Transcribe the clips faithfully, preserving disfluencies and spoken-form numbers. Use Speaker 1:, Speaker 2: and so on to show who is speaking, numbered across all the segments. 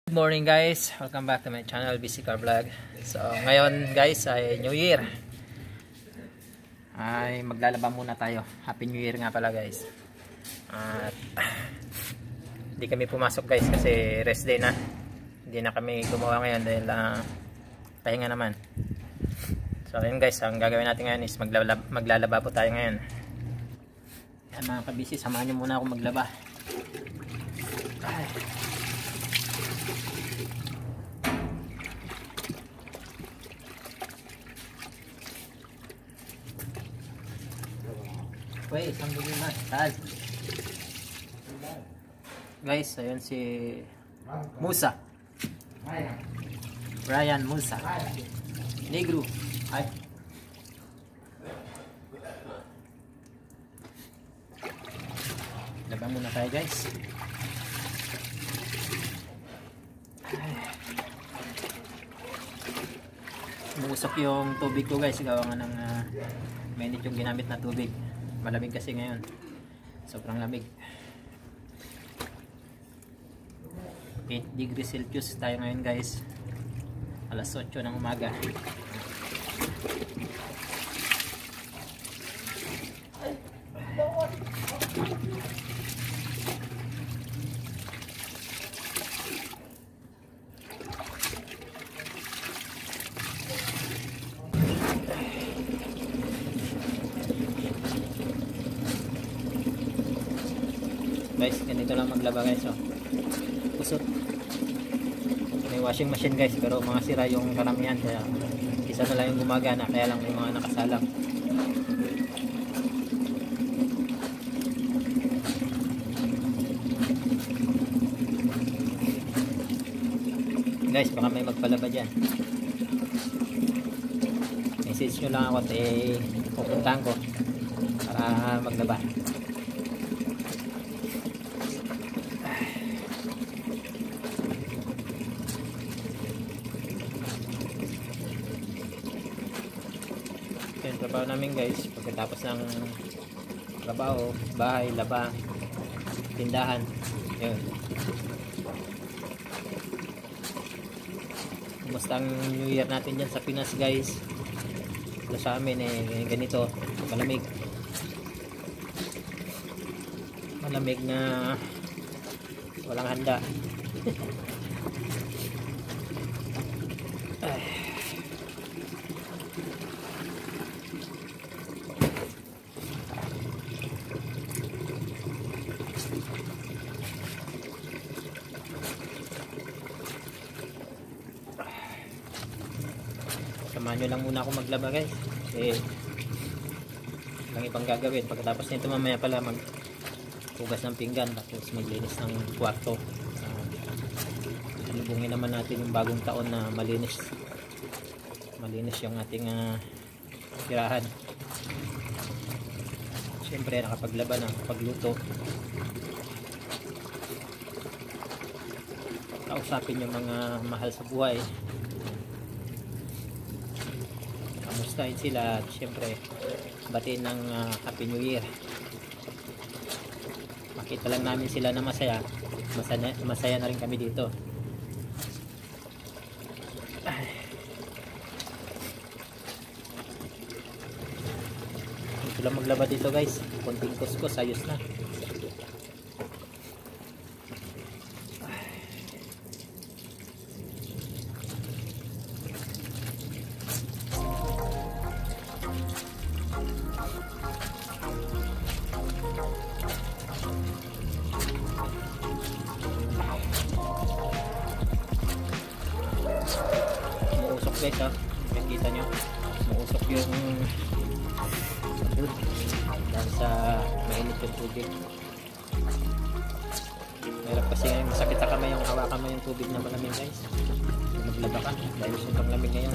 Speaker 1: Good morning guys, welcome back to my channel B C Car Vlog. So ngayon guys ay New Year. Ay maglalaba muna tayo. Happy New Year nga pala guys. At hindi kami pumasok guys kasi rest day na. Hindi na kami gumawa ngayon dahil uh, pahinga naman. So ayun guys, ang gagawin natin ngayon is maglalaba, maglalaba po tayo ngayon. Yan mga kabisi, samahan nyo muna ako maglaba. Ay. Wait, isang bigay na. Tal. Guys, ayun si Musa. Brian Musa. Negro. Ay. Laban muna tayo guys. Umusok yung tubig ko guys. Gawa nga ng uh, mainit yung ginamit na tubig. Malamig kasi ngayon. Sobrang lamig. eight degrees Celsius tayo ngayon guys. Alas otso ng umaga. Guys, ganito lang maglaba guys, oh. Kusot. May washing machine guys, pero mga sira yung karamihan, kaya isa na lang yung gumagana, kaya lang may mga nakasalang. Guys, baka may magpalaba dyan. Message nyo lang ako at eh, pupuntahan ko para maglaba. Yung trabaho namin guys, pagkatapos ng trabaho, bahay, laba, tindahan, yun. Kumusta ang New Year natin dyan sa Pinas guys? Ito sa amin eh, ganito, malamig. Malamig na walang handa. Ay. Samahan nyo lang muna ako maglaba guys kasi lang ibang gagawin. Pagkatapos nito mamaya pala mag hugas ng pinggan tapos maglinis ng kwarto. Uh, Alubungin naman natin yung bagong taon na malinis malinis yung ating uh, tirahan. Siyempre nakapaglaba na, pagluto, kausapin yung mga mahal sa buhay, kamustahin sila at siyempre batiin ng uh, Happy New Year. Makita lang namin sila na masaya, masaya, masaya na rin kami dito. Ito lang maglaba dito guys, konting kuskus, ayos na. Umuusok guys ha, makikita nyo umuusok yung dahil sa mainit yung tubig. Mahirap kasi ngayon, masakit sa kamay yung hawakan mo yung tubig na malamig guys. Maglaba ka dahil sobrang lamig ngayon.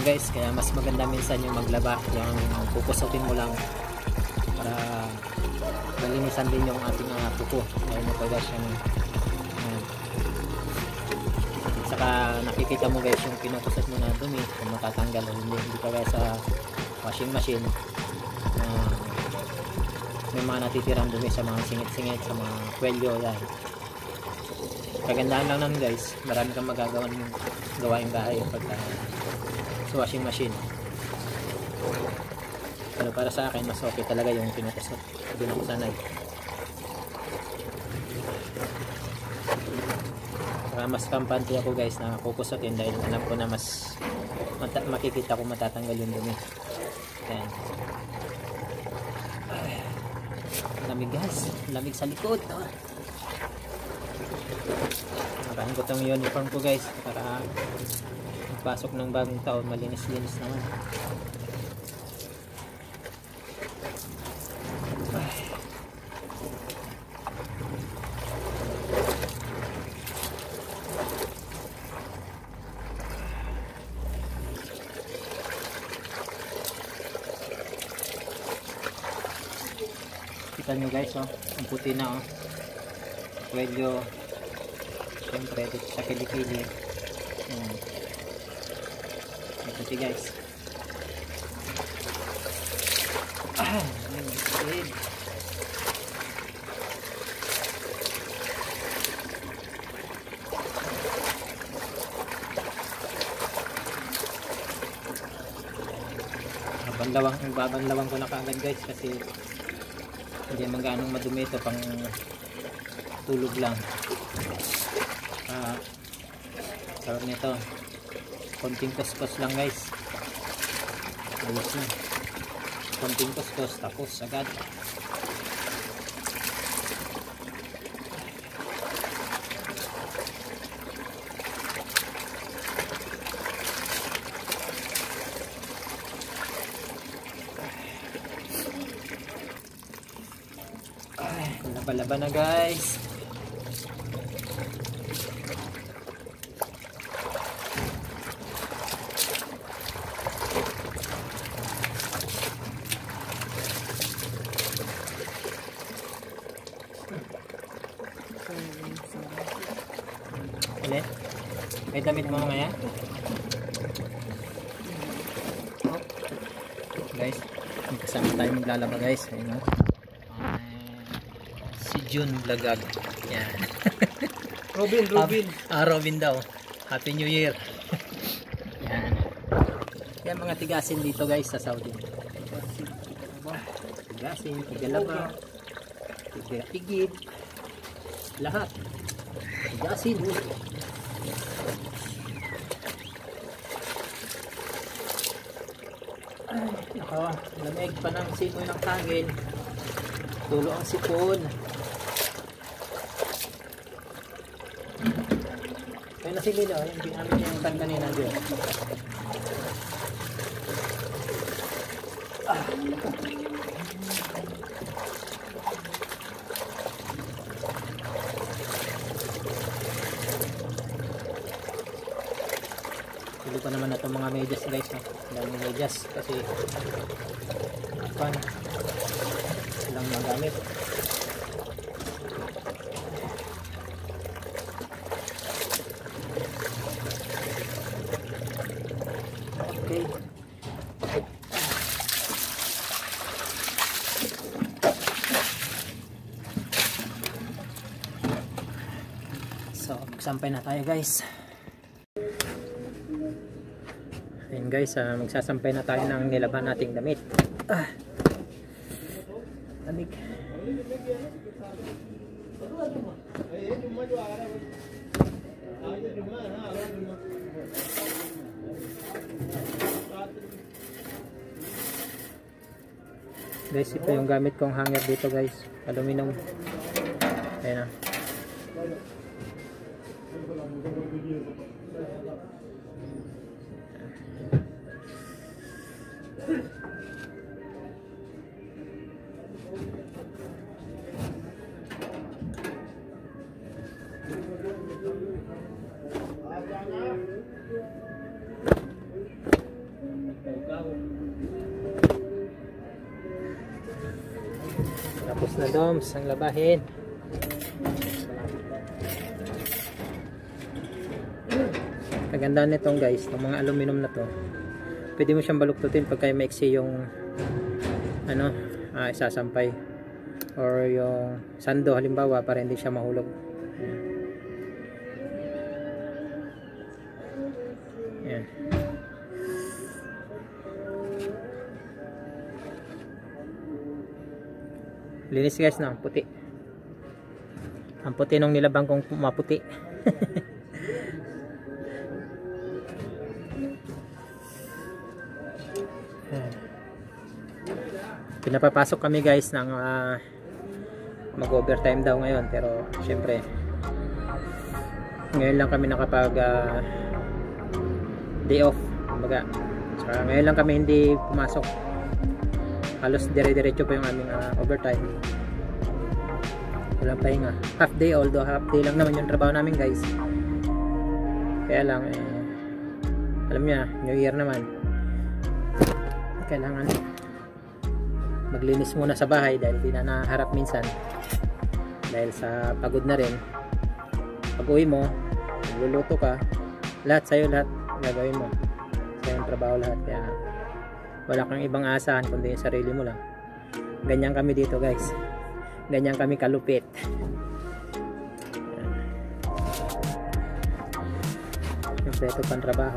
Speaker 1: guys, kaya mas maganda minsan yung maglaba, yung pupusutin mo lang para malinisan din yung ating uh, kuko. Ayun ito guys, yung uh, saka nakikita mo guys yung pinukusot mo na dumi kung matatanggal o hindi. Hindi ka guys sa washing machine uh, may mga natitirang dumi sa mga singit-singit, sa mga kwelyo yan. Kagandahan lang nun guys, marami kang magagawa ng gawaing bahay pagka sa washing machine. Pero para sa akin mas okay talaga yung pinukusot, hindi na sanay. Saka mas kampante ako guys na kukusotin dahil alam ko na mas makikita ko matatanggal yung dumi. Ayan. Lamig guys, lamig sa likod. Oh. Nakain ko tong uniform ko guys para magpasok ng bagong taon malinis-linis naman. Ay. Kita nyo guys, oh, ang puti na, oh. Kwelyo, siyempre dito sa kilikili. Hmm. Ang puti guys. Ah, ang puti. Babanlawang, babanlawang ko na kaagad guys kasi hindi man ganong madumi ito, pang tulog lang. Ah, tawag nito, konting kuskus lang guys. Ayos na, konting kuskus tapos agad. Laban na guys. Ulit? May damit mo mga yan? Oh. Guys, kasama tayo maglalaba guys. Ayun, oh. June Lagag. Yan.
Speaker 2: Robin, Robin.
Speaker 1: Ah, Robin daw. Happy New Year. Yan. Yan mga tigasin dito guys sa Saudi. Tigasin, tigalaba, tigapigid, lahat. Tigasin. Ay, naka, lamig pa ng simoy ng hangin. Tulo ang sipon. Ayun na si Lilo, yung ginamit niya yung pan kanina dyan. Ah. Pili ko naman na itong mga medyas guys, no? Daming medyas kasi pan lang magamit. Okay. So, magsampay na tayo guys. Ayun guys, uh, magsasampay na tayo ng nilaban nating damit. Ah. Lamig. Guys, ito yung gamit kong hanger dito guys, aluminum. Ayan na. Tapos na doms ang labahin. Kagandaan nitong guys, ng mga aluminum na to, pwede mo siyang baluktutin pagka maiksi yung ano, uh, isasampay or yung sando halimbawa para hindi siya mahulog. Yan. Linis guys na, puti. Ang puti nung nilabang kong maputi. Pinapapasok kami guys ng uh, mag overtime daw ngayon, pero syempre ngayon lang kami nakapag uh, day off kumbaga. Saka ngayon lang kami hindi pumasok, halos dire-diretso pa yung aming uh, overtime, walang pahinga, half day, although half day lang naman yung trabaho namin guys. Kaya lang eh, alam niya, New Year naman, kailangan maglinis muna sa bahay dahil di na naharap minsan dahil sa pagod na rin. Pag uwi mo, luluto ka, lahat sa'yo, lahat gagawin mo, sa'yo yung trabaho lahat, kaya wala kang ibang asahan kundi yung sarili mo lang. Ganyan kami dito guys, ganyan kami kalupit. Siyempre ito pang trabaho.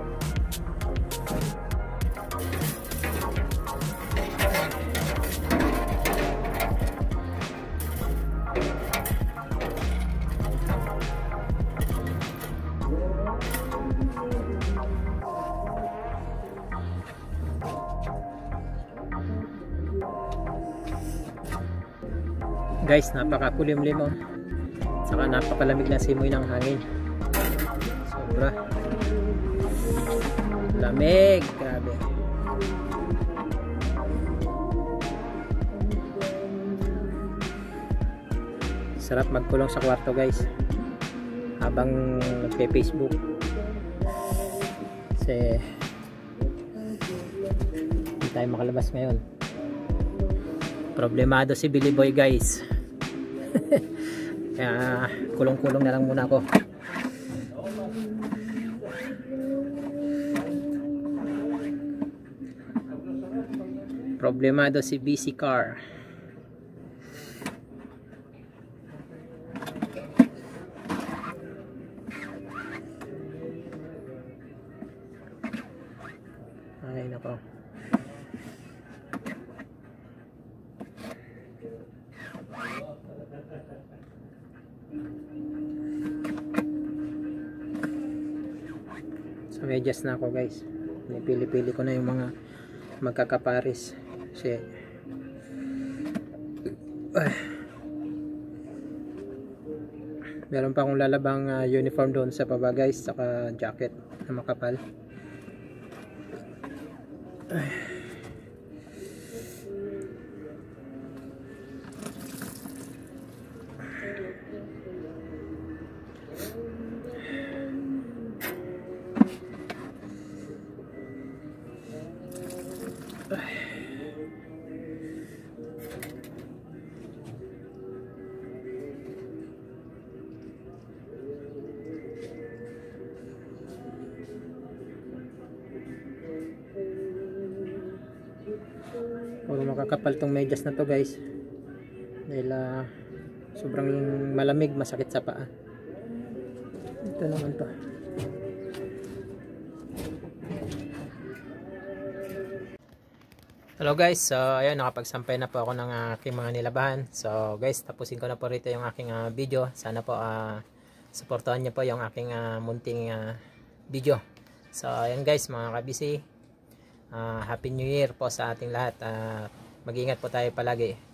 Speaker 1: Guys, napakakulimlim oh. Saka napakalamig na simoy ng hangin. Sobra lamig, grabe. Sarap magkulong sa kwarto guys habang nagpe-Facebook kasi hindi tayo makalabas ngayon. Problemado si Billy Boy guys. Kaya kulong-kulong na lang muna ako. Problemado si B C Car. Ay nako. So medyas na ako guys. Pinipili-pili ko na yung mga magkakaparis. Kasi uh, meron pa akong lalabang uh, uniform doon sa baba guys, saka jacket na makapal. Uh. Puro makakapal tong medyas na to guys dahil uh, sobrang malamig, masakit sa paa. Ito naman to. Hello guys, so ayun, nakapagsampay na po ako ng aking mga nilabahan. So guys, tapusin ko na po rito yung aking uh, video. Sana po uh, supportahan niyo po yung aking uh, munting uh, video. So ayun guys, mga kabisi, uh, Happy New Year po sa ating lahat. Uh, mag-ingat po tayo palagi.